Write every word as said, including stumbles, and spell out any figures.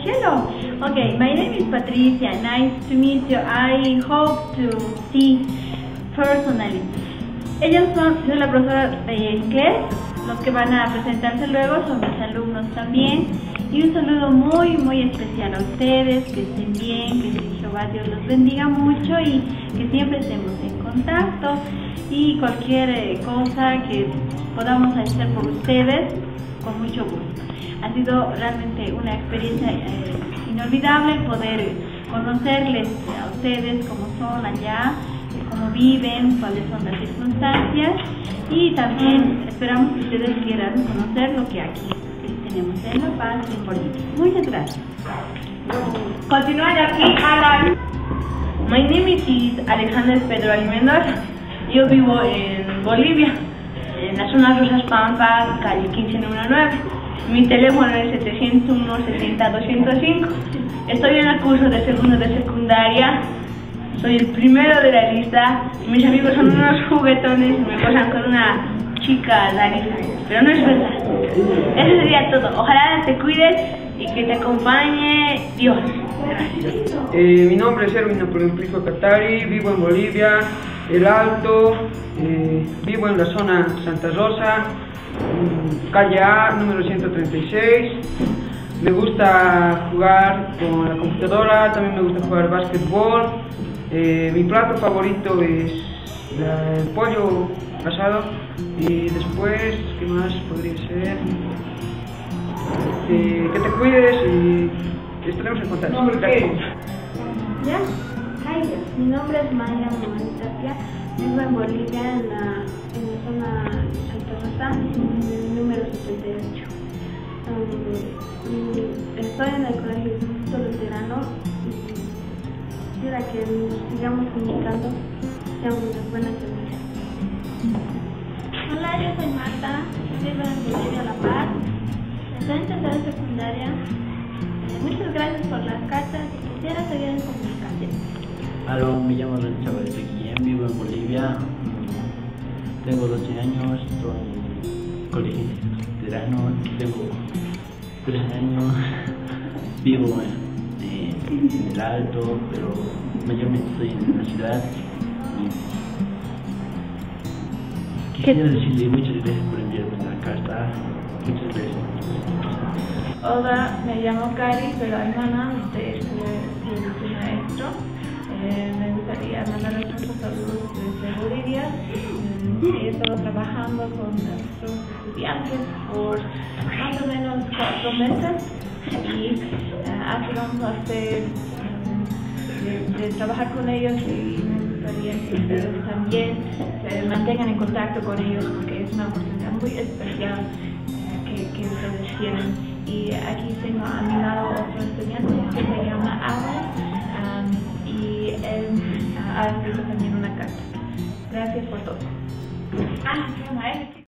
hello. Okay, my name is Patricia. Nice to meet you. I hope to see personally. Ellos son, soy la profesora de inglés. Los que van a presentarse luego son mis alumnos también. Y un saludo muy, muy especial a ustedes. Que estén bien, que Jehová Dios los bendiga mucho y que siempre estemos en contacto. Y cualquier eh, cosa que podamos hacer por ustedes, con mucho gusto. Ha sido realmente una experiencia eh, inolvidable poder conocerles a ustedes cómo son allá, cómo viven, cuáles son las circunstancias y también esperamos que ustedes quieran conocer lo que aquí tenemos en La Paz, en Bolivia. Muchas gracias. Continuando aquí, Alan. My name is Alexander Pedro Mendoza. Yo vivo en Bolivia, en la zona Rosas Pampa, calle quince, número nueve. Mi teléfono es setecientos uno, sesenta, doscientos cinco. Estoy en el curso de segundo de secundaria. Soy el primero de la lista. Mis amigos son unos juguetones y me pasan con una chica Larisa. Pero no es verdad. Eso sería todo. Ojalá te cuides y que te acompañe Dios. Gracias. Eh, mi nombre es Erwin Napoleón Prijo Catari. Vivo en Bolivia, El Alto. Eh, vivo en la zona Santa Rosa, calle A, número ciento treinta y seis. Me gusta jugar con la computadora, también me gusta jugar básquetbol. Eh, mi plato favorito es la, el pollo asado. Y después, ¿qué más podría ser? Eh, que te cuides y estaremos en contacto. Gracias. ¿Ya? Hi, mi nombre es Maya Tapia. Vivo en Bolivia, en la, en la zona Santa Rosa, número setenta y ocho. Um, estoy en el colegio Instituto Luterano y quisiera que nos sigamos comunicando, seamos unas buenas amigas. Hola, yo soy Marta, vivo en Bolivia, La Paz. Estoy en tercera secundaria. Eh, muchas gracias por las cartas y quisiera seguir en comunicación. Aló, me llamo Renzo Ezequiel, vivo en Bolivia, tengo doce años, estoy en colegio luterano, tengo trece años, vivo en, eh, en El Alto, pero mayormente estoy en la ciudad. Y quisiera decirle muchas gracias por enviarme la carta, muchas gracias. Hola, me llamo Cari, soy la hermana de este maestro. Eh, me gustaría mandar nuestros saludos desde Bolivia. He estado trabajando con nuestros estudiantes por más o menos cuatro meses y uh, así vamos a hacer um, de, de trabajar con ellos y me gustaría que ustedes también se mantengan en contacto con ellos porque es una oportunidad muy especial uh, que, que ustedes tienen. Y aquí tengo a mi lado otro estudiante que se llama Alan. Y él uh, ha escrito también una carta. Gracias por todo. Ah, qué maestro.